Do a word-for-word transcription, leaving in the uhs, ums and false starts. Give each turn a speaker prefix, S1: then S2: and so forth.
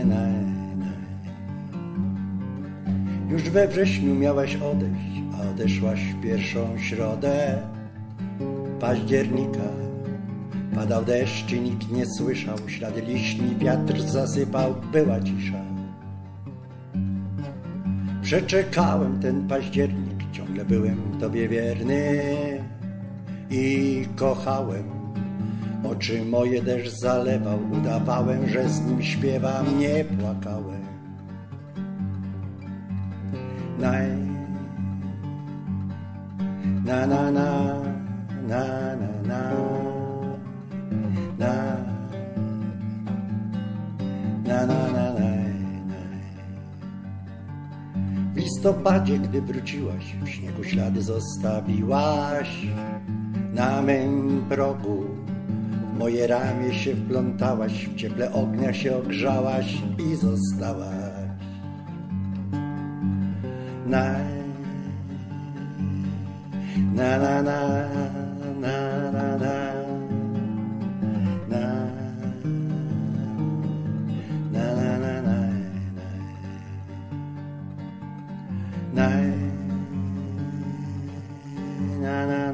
S1: Już we wrześniu miałaś odejść, a odeszłaś w pierwszą środę października. Padał deszcz i nikt nie słyszał, ślady liśni wiatr zasypał, była cisza. Przeczekałem ten październik, ciągle byłem tobie wierny i kochałem. Oczy moje deszcz zalewał, udawałem, że z nim śpiewam, nie płakałem. Na na na na na na na na na na na. W listopadzie, gdy wróciłaś, w śniegu ślady zostawiłaś na mym progu. W moje ramię się wplątałaś, w cieple ognia się ogrzałaś i zostałaś. Na na na na na na na na na na na na na na na